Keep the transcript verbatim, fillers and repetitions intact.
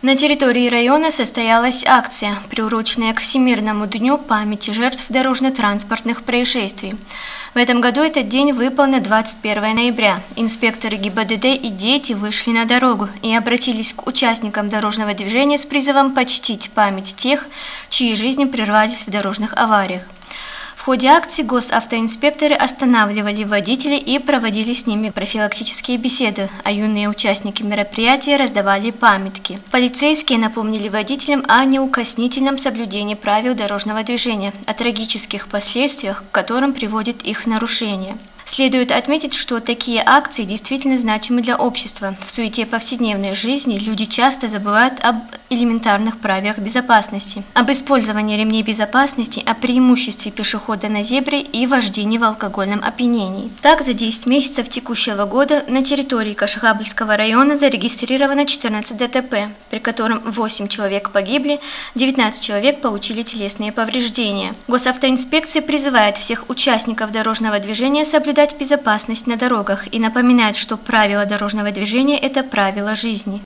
На территории района состоялась акция, приуроченная к Всемирному дню памяти жертв дорожно-транспортных происшествий. В этом году этот день выпал на двадцать первое ноября. Инспекторы ГИБДД и дети вышли на дорогу и обратились к участникам дорожного движения с призывом почтить память тех, чьи жизни прервались в дорожных авариях. В ходе акции госавтоинспекторы останавливали водителей и проводили с ними профилактические беседы, а юные участники мероприятия раздавали памятки. Полицейские напомнили водителям о неукоснительном соблюдении правил дорожного движения, о трагических последствиях, к которым приводит их нарушение. Следует отметить, что такие акции действительно значимы для общества. В суете повседневной жизни люди часто забывают об элементарных правилах безопасности, об использовании ремней безопасности, о преимуществе пешехода на зебре и вождении в алкогольном опьянении. Так, за десять месяцев текущего года на территории Кашихабльского района зарегистрировано четырнадцать ДТП, при котором восемь человек погибли, девятнадцать человек получили телесные повреждения. Госавтоинспекция призывает всех участников дорожного движения соблюдать безопасность на дорогах и напоминает, что правила дорожного движения – это правила жизни.